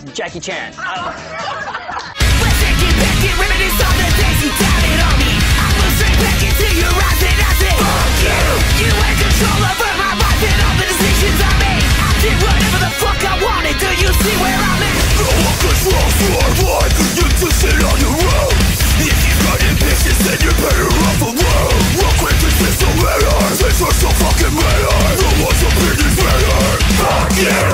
Jackie Chan. Let's take it back and reminisce on the days you doubted on me. I will straight back into your eyes and I say, fuck you! You had control over my life and all the decisions I made. I did whatever the fuck I wanted. Do you see where I'm at? No one controls your life. You just sit on your own. If you've got ambitions, then you're better off alone. Walk with this is so better. Things are so fucking better. No one's opinions better. Fuck you!